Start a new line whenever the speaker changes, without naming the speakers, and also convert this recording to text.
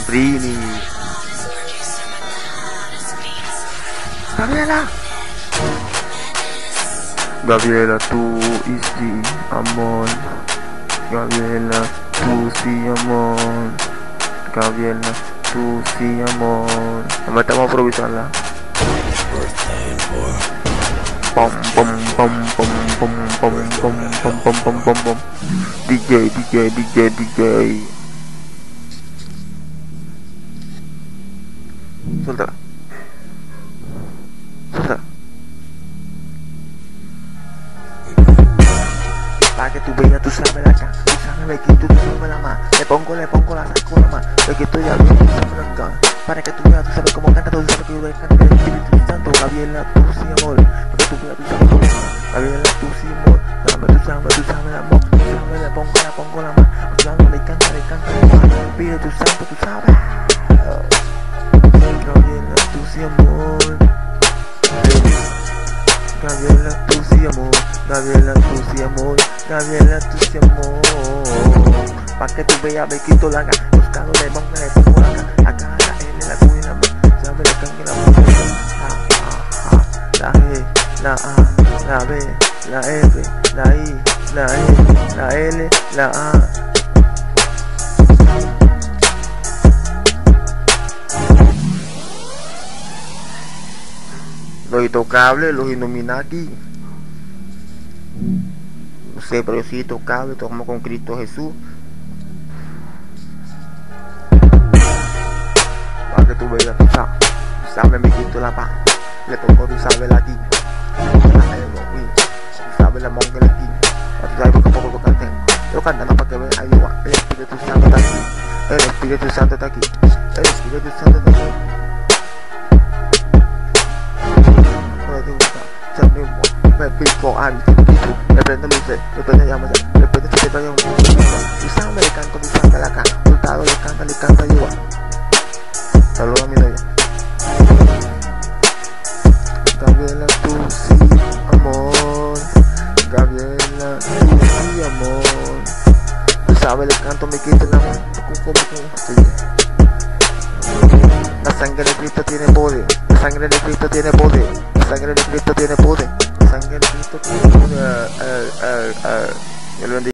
Brini. Gabriela. Gabriela, tú y sí, amor. Gabriela, tú sí, amor. Gabriela, tú sí, amor. Vamos a improvisarla. Pom pom pom pom pom pom pom pom pom pom pom pom. DJ. Suéltala. Para que tú veas, tú sabes la acá, tú sabes me quito, tú sabes la más. Le pongo la saco la más. Le quito ya bien, tú sabes la acá. Para que tú veas, tú sabes cómo canta, tú sabes que yo voy a cantar el Espíritu Santo. Gabriela, tú sí, amor. Para que tú veas, tú sabes cómo canta. Gabriela, tú sí, amor. Dame, tú sabes el amor. Tú sabes, le pongo la más. Tú sabes, le canta la más. Espíritu Santo, tú sabes. Gabriela, tú sí, amor. Gabriela, tú sí, amor. Gabriela, tú sí, amor. Gabriela, tú sí, amor. Pa' que tú veas, me quito la gana. Buscando le pongo la gana. Acá la L, la Q y la M. Sabe le cangue la M. La G, la A, la B, la F, la I, la E, la L, la A. Los intocables, los Illuminati. No sé, pero yo soy intocable, tomo con Cristo Jesús. Para que tú veas, tú sabes, me quito la paz. Le pongo, tú sabes, la aquí. Tú sabes, la monga aquí. Tú sabes, porque poco lo canté. Yo cantando para que veas, ahí va. El Espíritu Santo está aquí. El Espíritu Santo está aquí. El Espíritu Santo está aquí. People, me prende luces, me prende llamas, me prende que te vaya un tú sabes, le canto, tú sabes la cara, soltado, le canta igual. Saludos a mi novia. Gabriela, tú sí, amor. Gabriela, tú sí, amor. Tú sabes, le canto, me quito la mano, la sangre de Cristo tiene poder. La sangre de Cristo tiene poder. La sangre de Cristo tiene poder. La sangre de Cristo tiene poder.